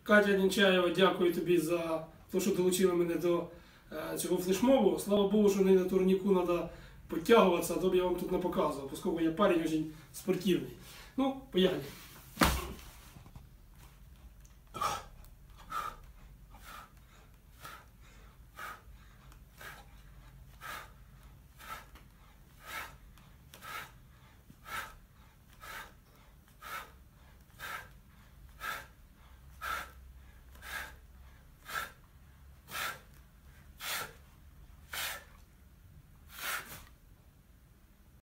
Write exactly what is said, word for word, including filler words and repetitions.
Катя Нечаєва, дякую тобі за те, що долучила мене до е, цього флешмобу. Слава Богу, що не на турніку треба підтягуватися, а то б я вам тут не показував, оскільки я парень дуже спортивний. Ну, поїхали.